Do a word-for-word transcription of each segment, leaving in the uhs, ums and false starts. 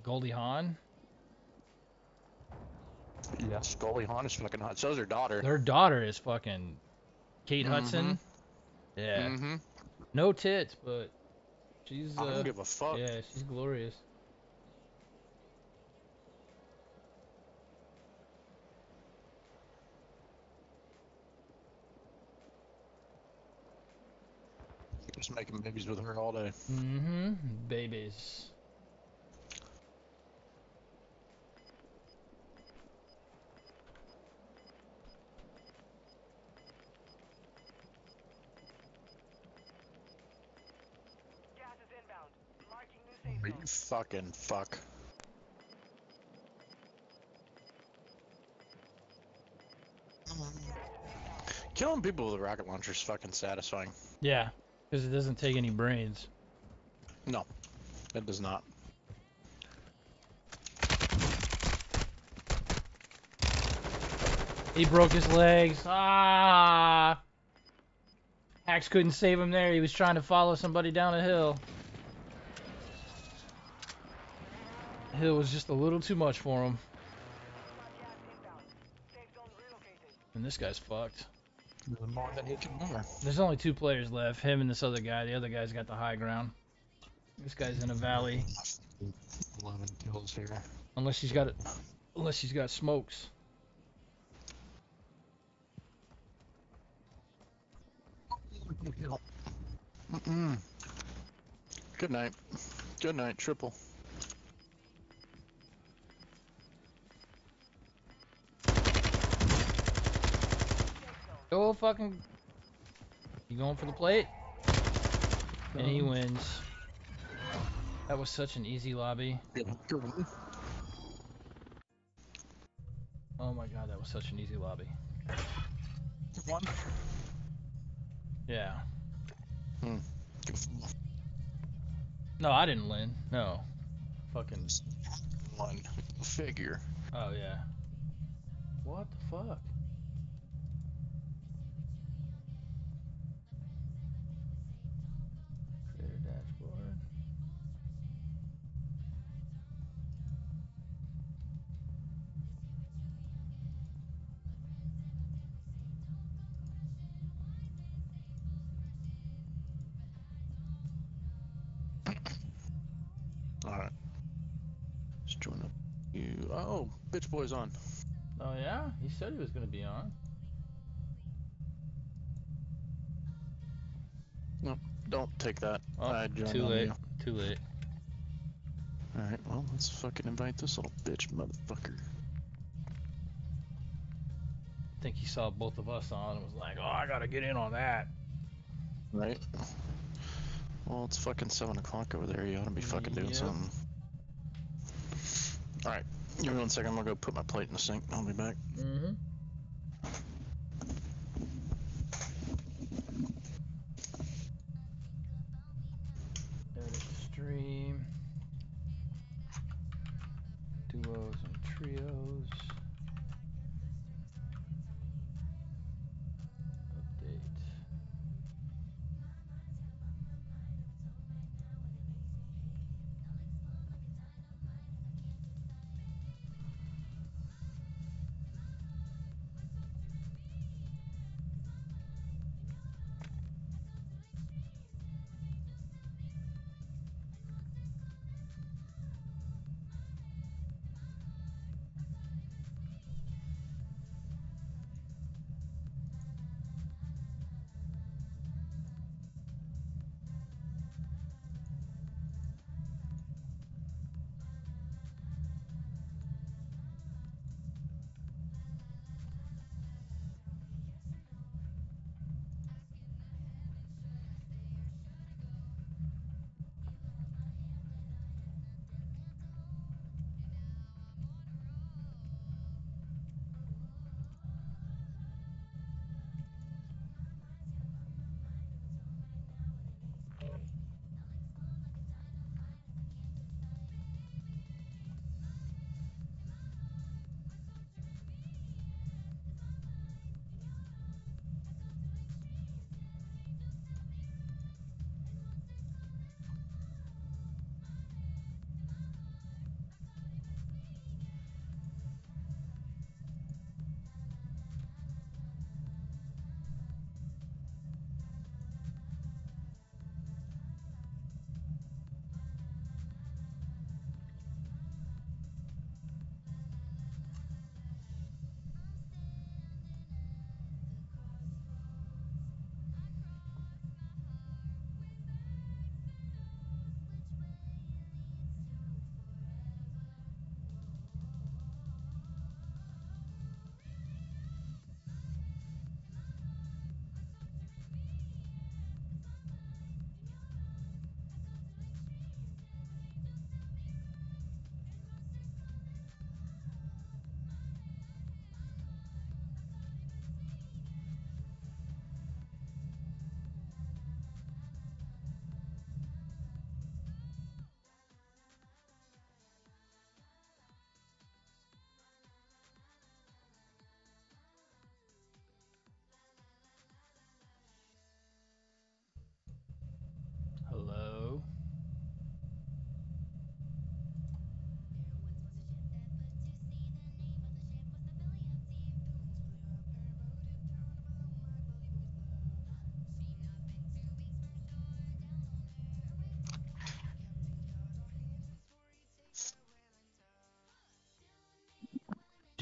Goldie Hawn. Yes, Goldie Hawn is fucking hot. So's her daughter. Her daughter is fucking Kate Mm-hmm. Hudson. Yeah. Mm-hmm. No tits, but she's I don't uh give a fuck. yeah, she's glorious. Just making babies with her all day. Mm-hmm. Babies. Gas is inbound. Marking new safe Are zone. you fucking fuck? Killing people with a rocket launcher is fucking satisfying. Yeah, because it doesn't take any brains. No, it does not. He broke his legs. Ah! Hax couldn't save him there. He was trying to follow somebody down a hill. The hill was just a little too much for him. Gas inbound. Safe zone relocated. And this guy's fucked. More than he can bear. There's only two players left. Him and this other guy. The other guy's got the high ground. This guy's in a valley. Eleven kills here. Unless she's got it. Unless she's got smokes. Mm-mm. Good night. Good night, triple. Go fucking. You going for the plate? And he wins. That was such an easy lobby. Oh my god, that was such an easy lobby. One. Yeah. Hmm. No, I didn't win. No. Fucking. One figure. Oh yeah. What the fuck? Clear dashboard. Alright. Let's join up. You. Oh, bitch boy's on. Oh yeah? He said he was gonna be on. No, don't take that. Oh, I joined too on late. you. Too late. Alright, well, let's fucking invite this little bitch motherfucker. I think he saw both of us on and was like, oh, I gotta get in on that. Right? Well, it's fucking seven o'clock over there. You ought to be fucking doing Yep. something. Alright, give me one second. I'm gonna go put my plate in the sink. I'll be back. Mm-hmm. Edit stream. Duos and trios. Update.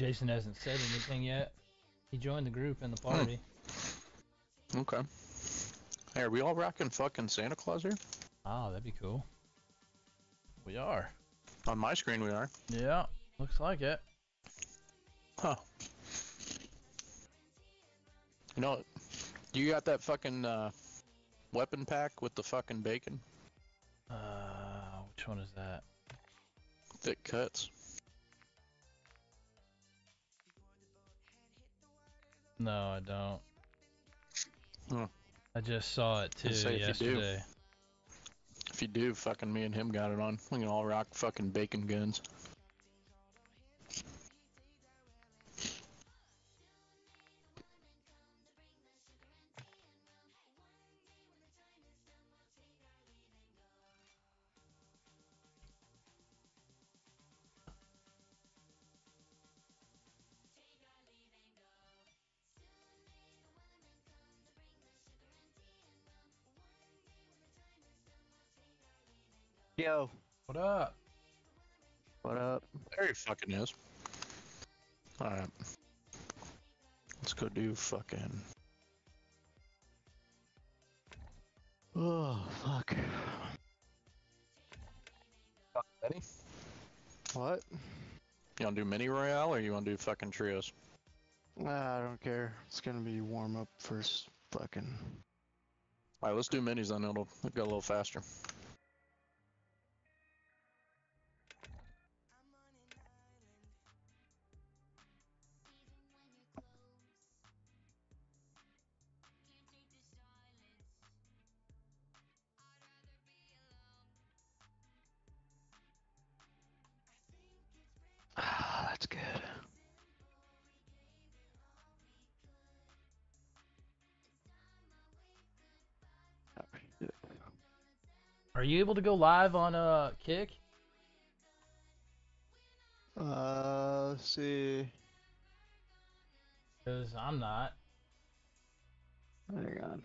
Jason hasn't said anything yet. He joined the group and the party. Hmm. Okay. Hey, are we all rocking fucking Santa Claus here? Oh, that'd be cool. We are. On my screen, we are. Yeah, looks like it. Huh. You know, you got that fucking uh, weapon pack with the fucking bacon? Uh, which one is that? Thick cuts. No, I don't. Huh. I just saw it too I'd say if you do. yesterday. If you do, fucking me and him got it on. We can all rock fucking bacon guns. Yo, What up? what up? There he fucking is. Alright. Let's go do fucking... Oh, fuck. Ready? What? You wanna do mini royale or you wanna do fucking trios? Nah, I don't care. It's gonna be warm up first. Fucking. Alright, let's do minis then. It'll go a little faster. Ah, that's good. Oh, shit. Are you able to go live on uh Kick? Uh, let's see. Cause I'm not. Hang on.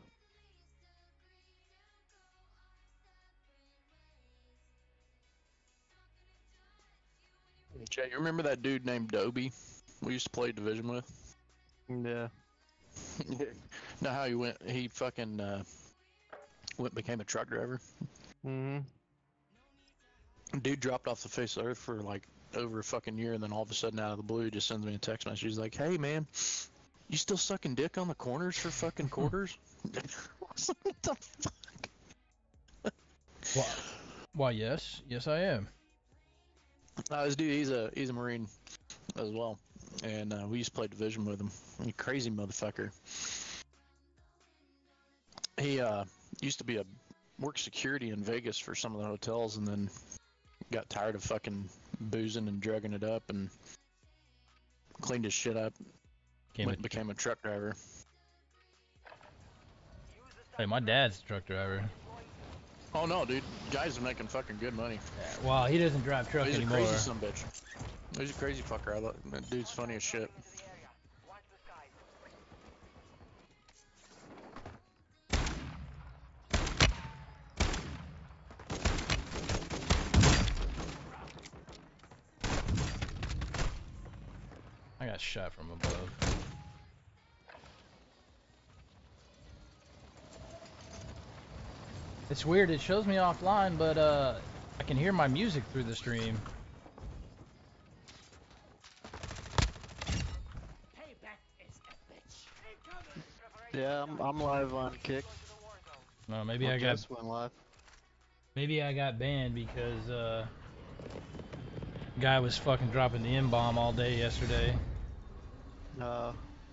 Jay, you remember that dude named Dobie we used to play Division with? Yeah. Know how he went? He fucking uh, went became a truck driver. Mm-hmm. Dude dropped off the face of the earth for like over a fucking year, and then all of a sudden, out of the blue, he just sends me a text message. He's like, "Hey man, you still sucking dick on the corners for fucking quarters?" What the fuck? Why? Why? Yes, yes, I am. Uh, this dude, he's a he's a Marine as well, and uh, we used to play Division with him. He crazy motherfucker. He uh, used to be a work security in Vegas for some of the hotels, and then got tired of fucking boozing and drugging it up, and cleaned his shit up. Came Went a- and became a truck driver. Hey, my dad's a truck driver. Oh no, dude, guys are making fucking good money. Yeah, well, he doesn't drive truck He's a anymore. crazy son of a bitch. He's a crazy fucker. I love that dude's funny as shit. Watch the skies. I got shot from above. It's weird. It shows me offline, but uh, I can hear my music through the stream. Yeah, I'm, I'm live on Kick. No, maybe Well, I got Jess went live. maybe I got banned because uh, guy was fucking dropping the M bomb all day yesterday. Uh,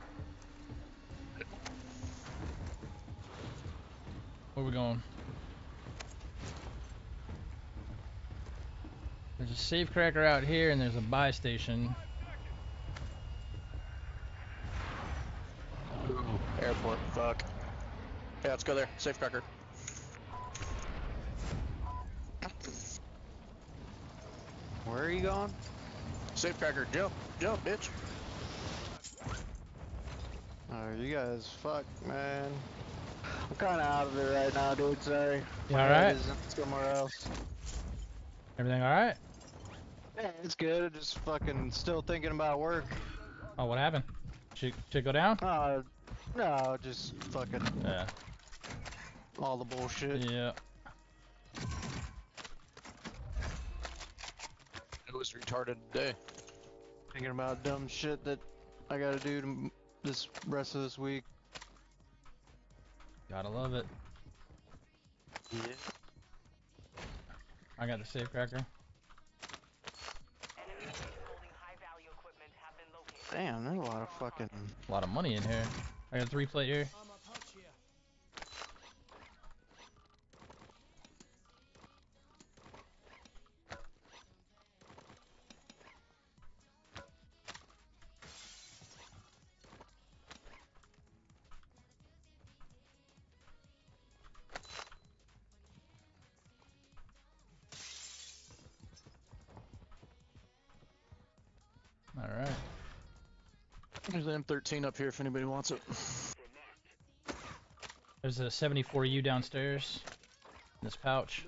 Where we going? There's a safe cracker out here, and there's a buy station. Ooh, airport, fuck. Yeah, let's go there. Safe cracker. where are you going? Safe cracker, jump, jump, bitch. Oh, you guys, fuck, man. I'm kind of out of it right now, dude. Sorry. You My all head right? is somewhere else. Everything all right? Yeah, it's good. Just fucking still thinking about work. Oh, what happened? Should, should it go down? Uh, no, just fucking Yeah. all the bullshit. Yeah. It was retarded today. Thinking about dumb shit that I gotta do to m- this rest of this week. Gotta love it. Yeah. I got the safe cracker. Enemies holding high-value equipment have been located. Damn, there's a lot of fucking. A lot of money in here. I got a three plate here. Alright. There's an M thirteen up here if anybody wants it. There's a seventy-four U downstairs. In this pouch.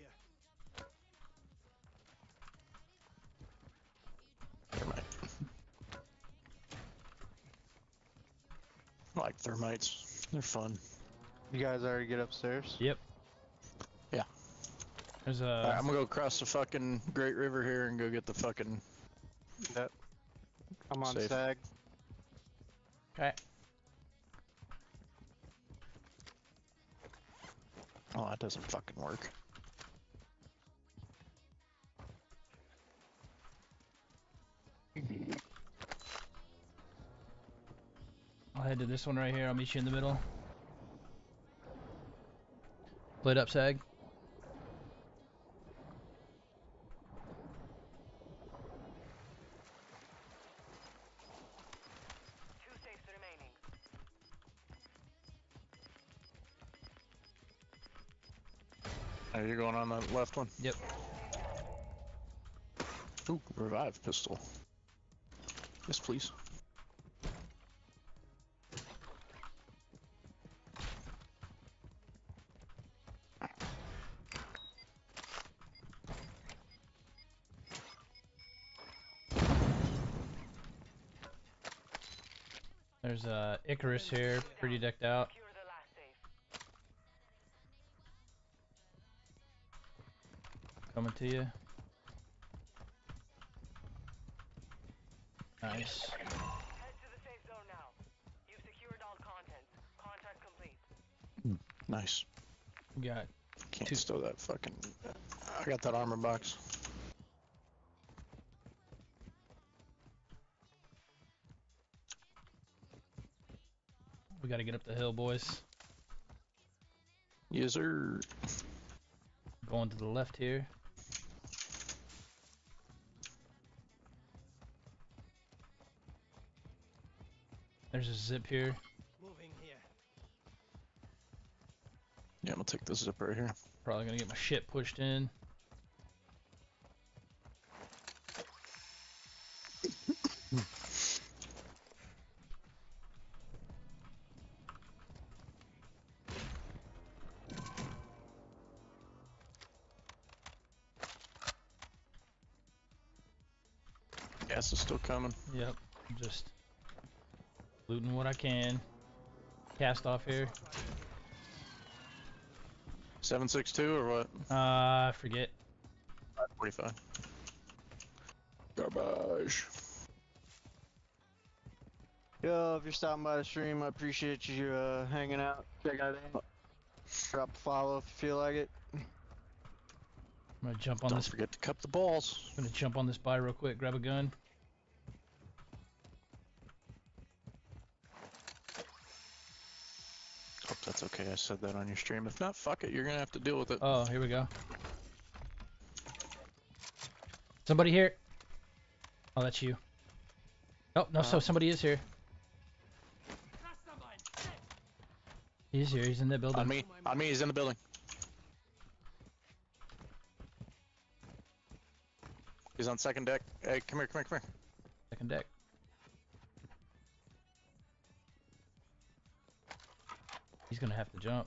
Thermite. I like thermites. They're fun. You guys already get upstairs? Yep. Yeah. There's a. Alright, I'm gonna go across the fucking Great River here and go get the fucking. Yep. I'm on Safe. stag. Okay. Oh, that doesn't fucking work. I'll head to this one right here. I'll meet you in the middle. Plate up, Sag. Two safes remaining. Are you going on that left one? Yep. Ooh, revive pistol. Yes, please. There's a Icarus here, pretty decked out. Secure the last safe. Coming to you. Nice. Head to the safe zone now. You've secured all contents. Contract complete. Nice. We got. Can't Two- stow that fucking. I got that armor box. We gotta get up the hill, boys. Yes, sir. Going to the left here. There's a zip here. Moving here. Yeah, I'm gonna take this zip right here. Probably gonna get my shit pushed in. Gas is still coming. Yep. Just looting what I can. Cast off here. seven six two or what? Uh, I forget. forty-five. Garbage. Yo, if you're stopping by the stream, I appreciate you uh, hanging out. Check out in. Drop a follow if you feel like it. I'm gonna jump on Don't this. forget to cup the balls. I'm gonna jump on this buy real quick. Grab a gun. Hope that's okay. I said that on your stream. If not, fuck it. You're gonna have to deal with it. Oh, here we go. Somebody here. Oh, that's you. Oh, no, so Uh, somebody is here. He's here. He's in the building. On me. On me. He's in the building. He's on second deck. Hey, come here, come here, come here. Second deck. He's gonna have to jump.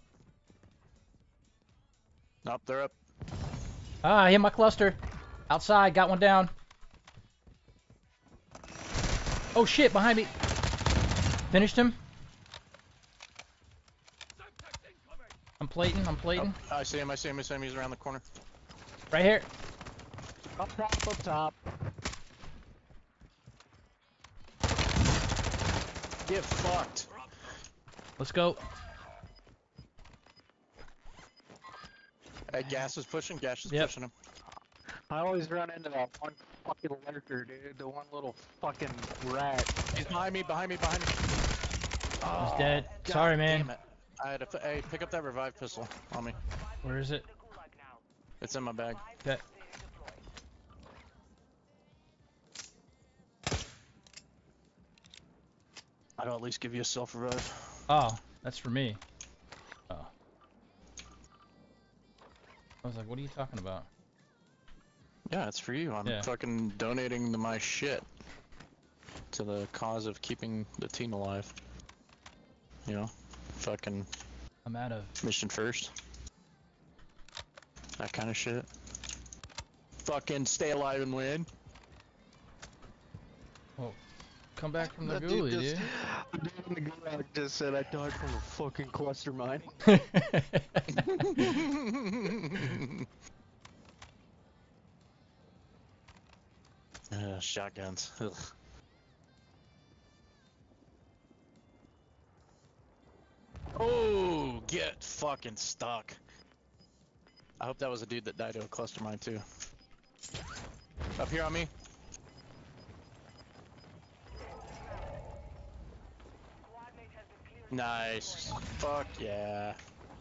Nope, they're up. Ah, I hit my cluster. Outside, got one down. Oh shit, behind me. Finished him. I'm plating, I'm plating. Oh, I see him, I see him, I see him. He's around the corner. Right here. Up top, up top. Get fucked. Let's go. Hey, gas is pushing, gas is Yep. pushing him. I always run into that one fucking lurker, dude. The one little fucking rat. He's behind me, behind me, behind me. Oh, He's dead. God Sorry, man. damn it. I had to, f hey, pick up that revive pistol on me. Where is it? It's in my bag. Okay. I'll at least give you a self revive. Oh, that's for me. Oh. I was like, what are you talking about? Yeah, it's for you. I'm Yeah. fucking donating the, my shit to the cause of keeping the team alive. You know? Fucking I'm out of. mission first. That kind of shit. Fucking stay alive and win. Oh, come back from the That ghoulie, just, dude. The dude in the gulag just said I died from a fucking cluster mine. uh, shotguns. Ugh. Oh, get fucking stuck. I hope that was a dude that died to a cluster mine too. Up here on me. Nice. Fuck yeah.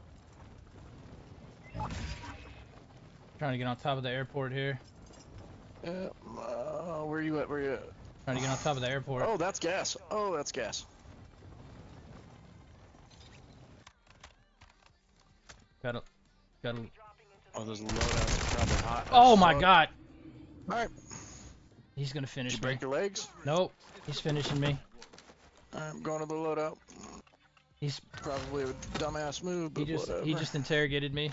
Trying to get on top of the airport here. Yeah. Uh, where you at? Where you at? Trying to get on top of the airport. Oh, that's gas. Oh, that's gas. Got a, got a. Oh, those loadouts are probably hot. Oh as my fuck. god! Alright. He's gonna Did finish you me. break your legs? Nope, he's finishing me. I'm going to the loadout. He's Probably a dumbass move, but he just whatever. he just interrogated me.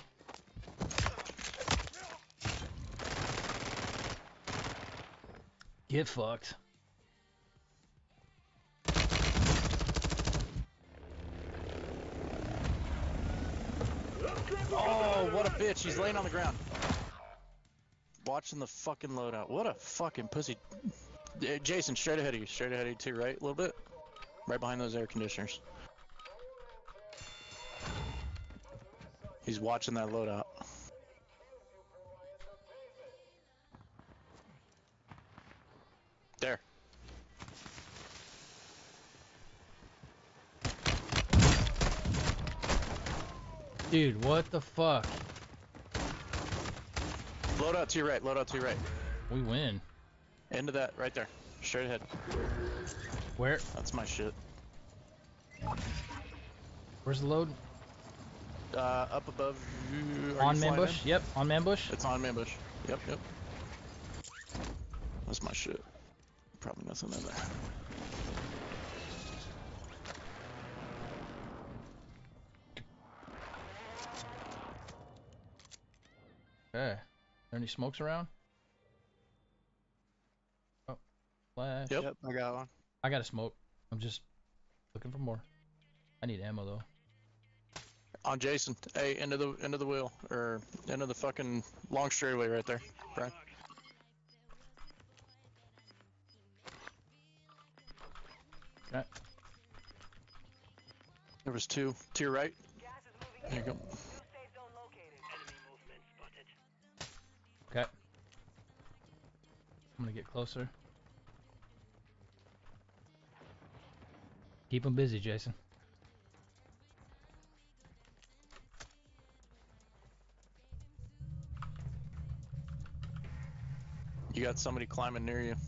Get fucked. Oh, what a bitch. He's laying on the ground. Watching the fucking loadout. What a fucking pussy. Uh, Jason, straight ahead of you. Straight ahead of you too, right? A little bit? Right behind those air conditioners. He's watching that loadout. There. Dude, what the fuck? Loadout to your right. Loadout to your right. We win. Into that, right there. Straight ahead. Where? That's my shit. Where's the load? Uh, up above you. Are On you flying Manbush? in? Yep, on Manbush. It's on Manbush. Yep, yep. That's my shit. Probably nothing in there. Okay. Are there any smokes around? Oh, flash. Yep. Yep, I got one. I got a smoke. I'm just looking for more. I need ammo though. On Jason. Hey, into the into the wheel or into the fucking long straightaway right there, Brian. Okay. There was two. To your right. Gas is moving There you in. go. New safe zone located. Enemy movement spotted. Okay. I'm gonna get closer. Keep him busy, Jason. You got somebody climbing near you.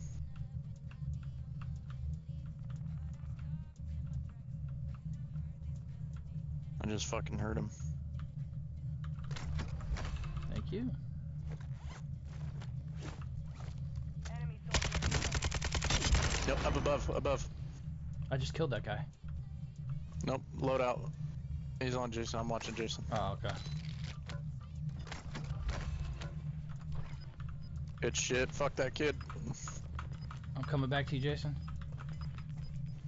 I just fucking heard him. Thank you. Enemy soldier. Yep, up above, above. I just killed that guy. Nope, load out. He's on Jason. I'm watching Jason. Oh, okay. Good shit. Fuck that kid. I'm coming back to you, Jason.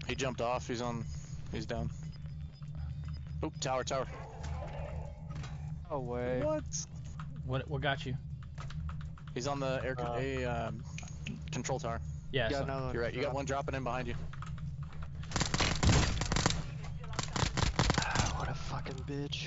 He jumped off. He's on. He's down. Oop, tower, tower. No way. What? What what got you? He's on the air Uh, a, um, control tower. Yeah, Got so- another one. You're right. You got one dropping in behind you. Ah, what a fucking bitch.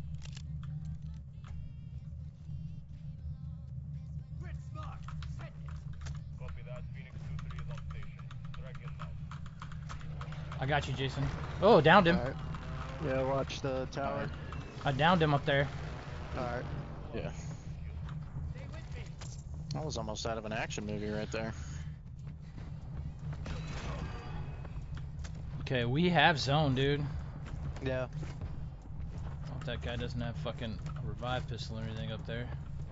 Copy that. Phoenix two three is on station. Drag in now. I got you, Jason. Oh, downed him. Alright. Yeah, watch the tower. I downed him up there. Alright. Yeah. That was almost out of an action movie right there. Okay, we have zone, dude. Yeah. Hope that guy doesn't have fucking a revive pistol or anything up there.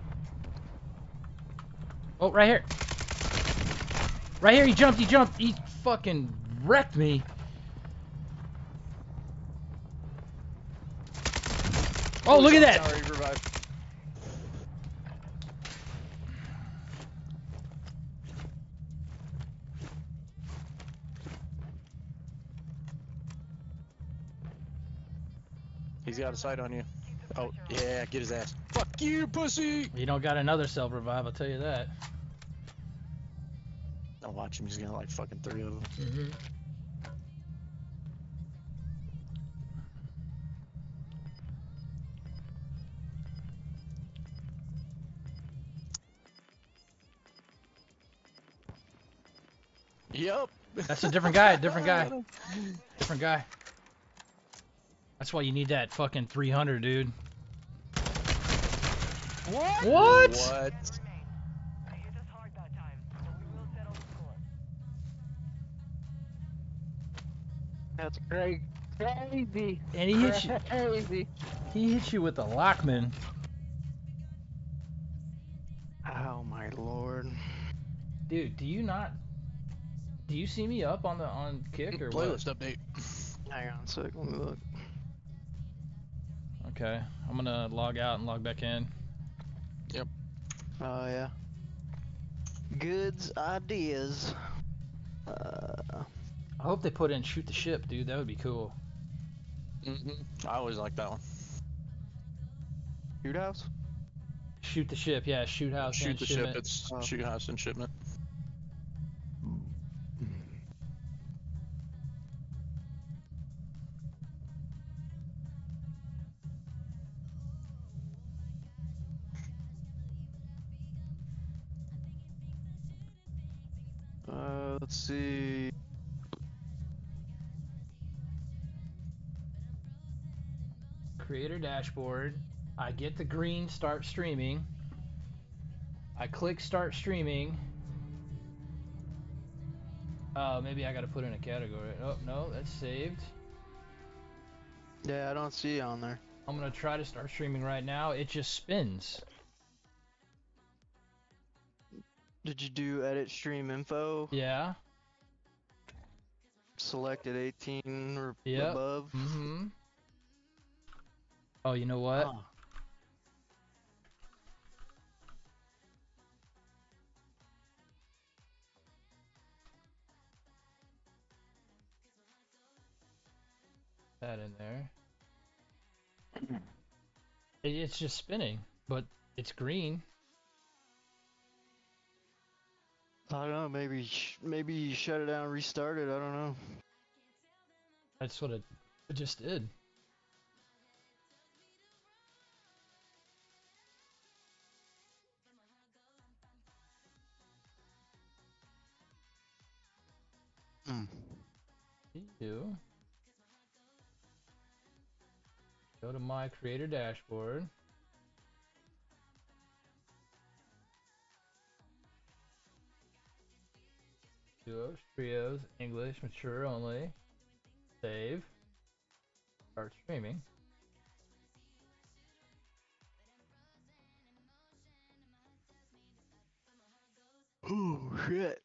Oh, right here. Right here, he jumped, he jumped. He fucking wrecked me. Oh, look at that. Tower, he revived. He's got a sight on you. Oh, yeah, get his ass. Fuck you, pussy! You don't got another self revive, I'll tell you that. I'll watch him, he's got like fucking three of them. Mm-hmm. Yup. That's a different guy, different guy. Different guy. That's why you need that fucking three hundred, dude. What? What? What? Ten remain. They hit us hard that time, but we will settle the score. That's crazy. Crazy. And he hit you. Crazy. He hit you with the Lockman. Oh my lord. Dude, do you not? Do you see me up on the on kick or what? Playlist update. Hang on a sec, let me look. Okay, I'm gonna log out and log back in. Oh yeah. Goods ideas. Uh, I hope they put in shoot the ship, dude. That would be cool. Mm-hmm. I always like that one. shoot house? Shoot the ship, yeah. Shoot house Shoot and the shipment. ship, it's Oh. shoot house and shipment. Uh, let's see. Creator dashboard. I get the green start streaming. I click start streaming. Uh, maybe I gotta put in a category. Oh, no, that's saved. Yeah, I don't see it on there. I'm gonna try to start streaming right now. It just spins. Did you do edit stream info? Yeah. Selected eighteen or Yep. above? Mm-hmm. Oh, you know what? Huh. That in there. It, it's just spinning, but it's green. I don't know, maybe sh- maybe you shut it down, restart it, I don't know. That's what it, it just did. Hmm. You go to my creator dashboard. Duos, trios, English, mature only. Save. Start streaming. Oh shit.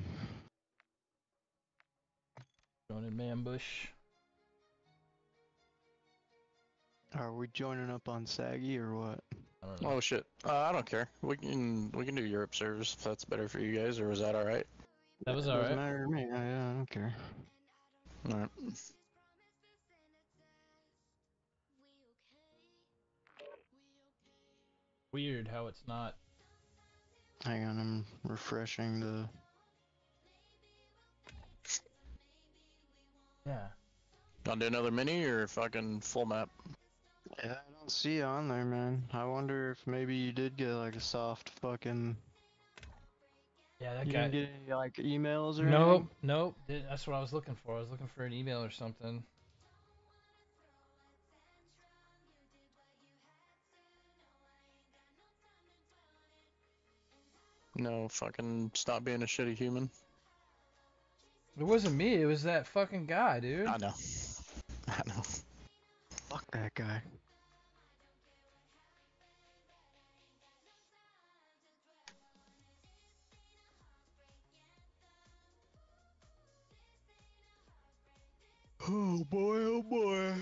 Going in ambush. Are we joining up on Saggy or what? I don't know. Oh shit. Uh, I don't care. We can we can do Europe service if that's better for you guys, or was that all right? That was Doesn't alright. matter to me, yeah, yeah, I don't care. All right. Weird how it's not. Hang on, I'm refreshing the. Yeah. Want to do another mini or fucking full map? Yeah, I don't see it on there, man. I wonder if maybe you did get like a soft fucking. Yeah, that You guy. didn't get any like emails or Nope, anything? nope. th- That's what I was looking for. I was looking for an email or something. No, fucking stop being a shitty human. It wasn't me. It was that fucking guy, dude. I know. I know. Fuck that guy. Oh boy, oh boy.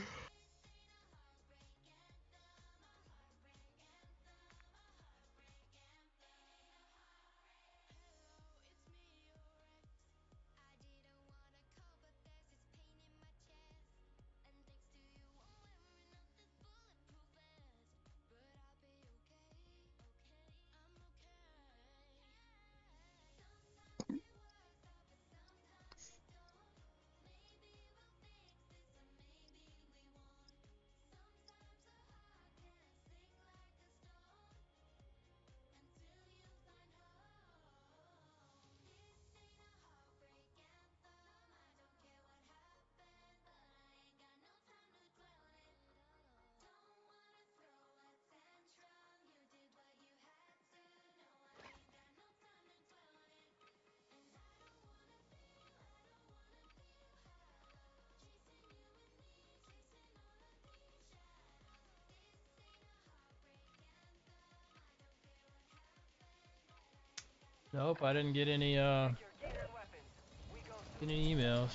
Nope, I didn't get any uh Secure gear and weapons. We go get any emails.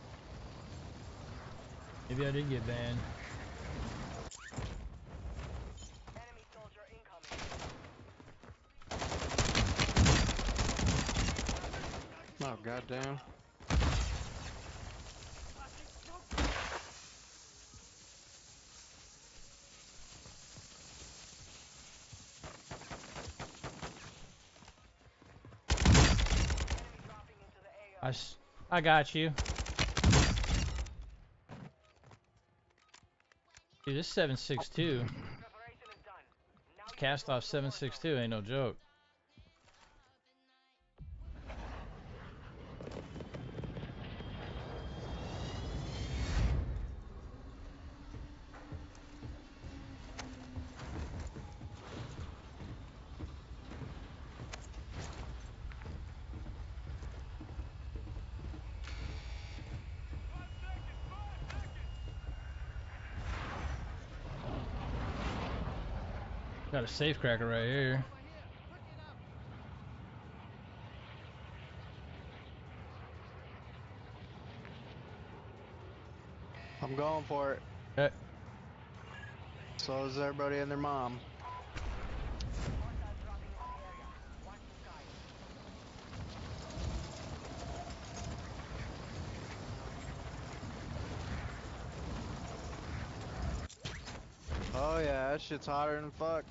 Maybe I did get banned. enemy soldier incoming. Oh goddamn. Enemy dropping into the A O. I, s- I got you. Dude, this seven six two. Preparation is done. Now you Cast control off the seven war six zone. two ain't no joke. Got a safe cracker right here. I'm going for it. Okay. So is everybody and their mom. Hostiles dropping into the area. Watch the skies. Oh yeah, that shit's hotter than fuck.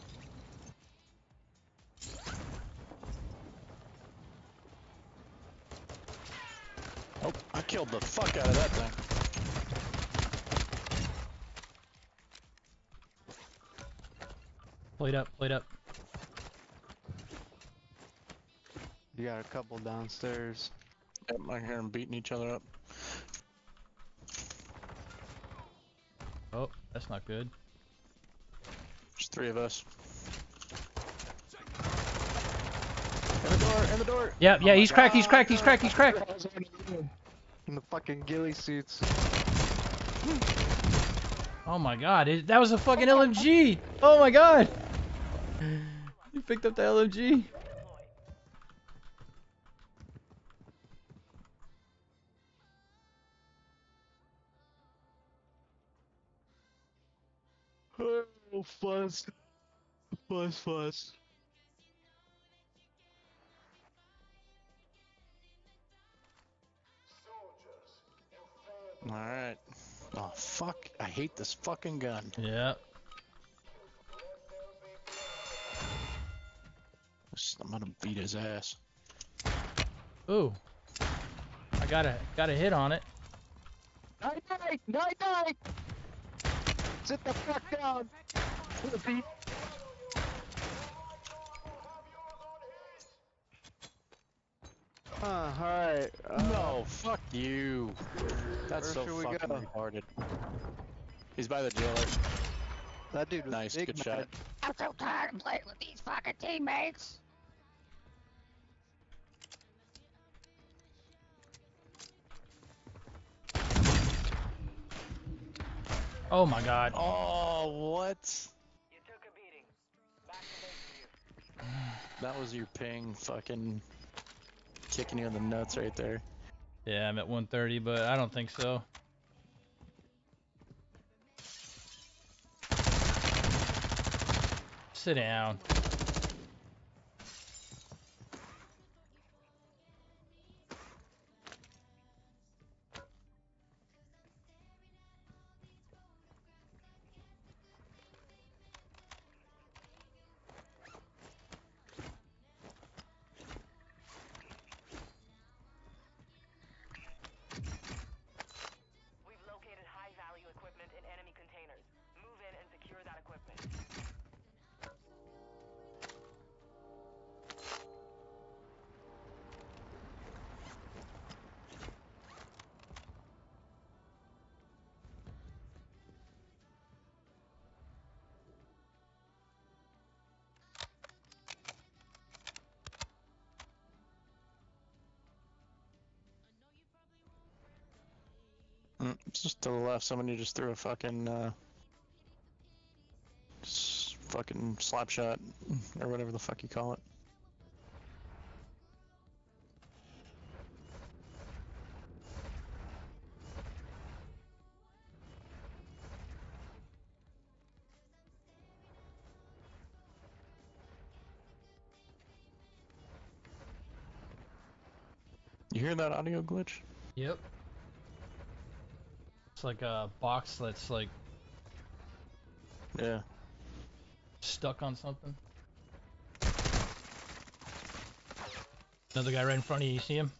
Oh, I killed the fuck out of that thing. Played up, played up. You got a couple downstairs. Yep, I hear them beating each other up. Oh, that's not good. There's three of us. In the door, in the door! Yeah, Oh yeah, my he's cracked, he's God, cracked, he's no. cracked, he's cracked. In the fucking ghillie suits. Oh my god, it, that was a fucking L M G! Oh my god! You picked up the L M G? Deploy. Oh, fuzz. Fuzz, fuzz. Soldiers, you failed Alright. Oh, fuck. I hate this fucking gun. Yeah. I'm gonna beat his ass. Ooh. I got a got a hit on it. Night night! Night night! Sit the fuck down! Pussy. Huh, alright. Uh, No, fuck you. That's Where so should we fucking go? retarded. He's by the jailer. That dude was Nice, big good mad. shot. I'm so tired of playing with these fucking teammates. Oh my god. Oh, what? You took a beating. Back to base with you. That was your ping fucking kicking you in the nuts right there. Yeah, I'm at one thirty, but I don't think so. Sit down. We've located high-value equipment in enemy containers. Move in and secure that equipment. Mm, it's just to the left. Somebody just threw a fucking, uh, s- fucking slap shot, or whatever the fuck you call it. You hear that audio glitch? Yep. It's like a box that's like Yeah. stuck on something. Another guy right in front of you, you see him?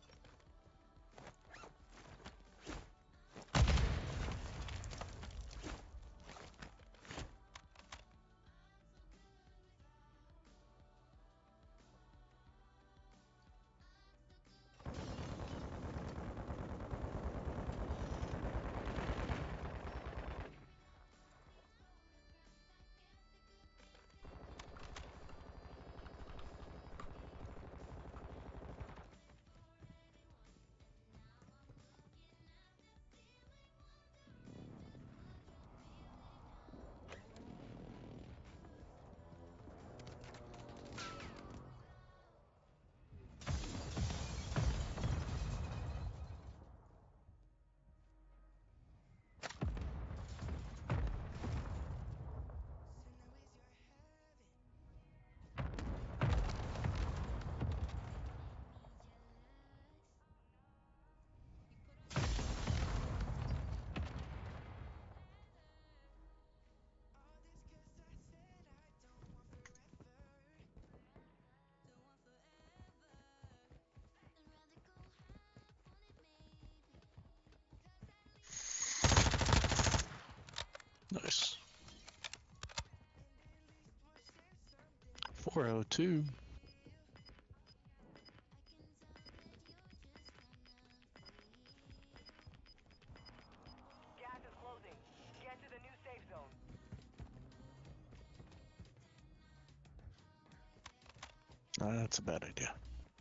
Nice. four oh two. Gas is closing. Get to the new safe zone. Uh, that's a bad idea.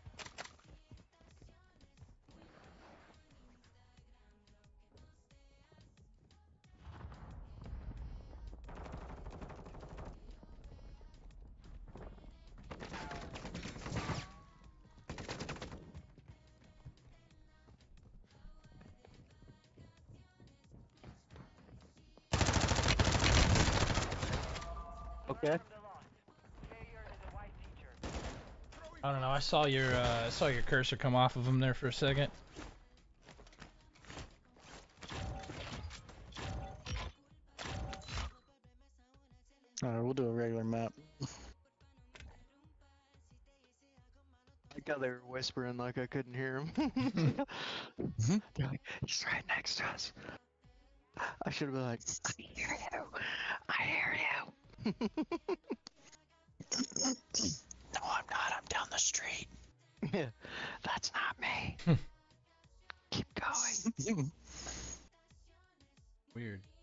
Okay. Serve the lost. Failure is a wise teacher. I don't know. I saw your uh, I saw your cursor come off of him there for a second. Alright, we'll do a regular map. I got they were whispering like I couldn't hear him. Mhm. They're like, he's right next to us. I should have been like, I hear you. I hear you. No, I'm not. I'm down the street. Yeah, that's not me. Keep going. Weird.